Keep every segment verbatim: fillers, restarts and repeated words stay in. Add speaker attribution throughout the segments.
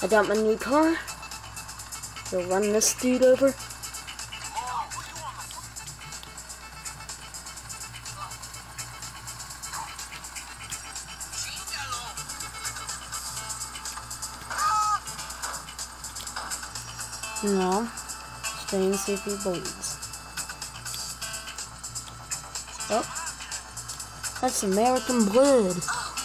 Speaker 1: I got my new car. We'll run this dude over. No. Stay and see if he bleeds. Oh. That's American blood.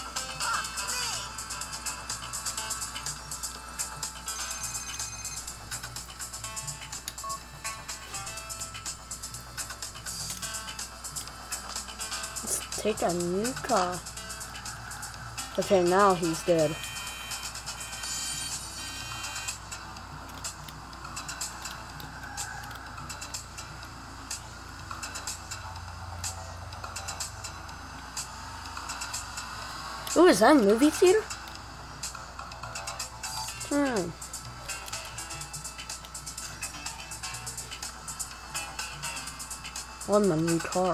Speaker 1: Let's take a new car. Okay, now he's dead. Ooh, is that a movie theater? Hmm. I want my new car.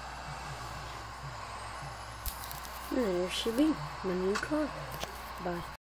Speaker 1: There she be, my new car. Bye.